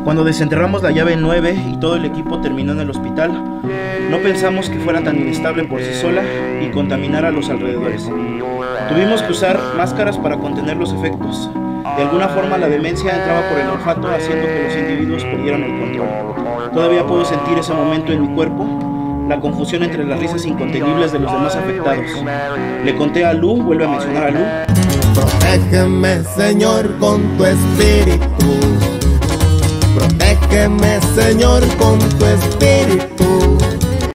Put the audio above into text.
Cuando desenterramos la llave 9 y todo el equipo terminó en el hospital, no pensamos que fuera tan inestable por sí sola y contaminara a los alrededores. Tuvimos que usar máscaras para contener los efectos. De alguna forma la demencia entraba por el olfato, haciendo que los individuos perdieran el control. Todavía puedo sentir ese momento en mi cuerpo, la confusión entre las risas incontenibles de los demás afectados. Le conté a Lu, vuelve a mencionar a Lu. Protégeme, Señor, con tu espíritu. Protégeme, Señor, con tu espíritu.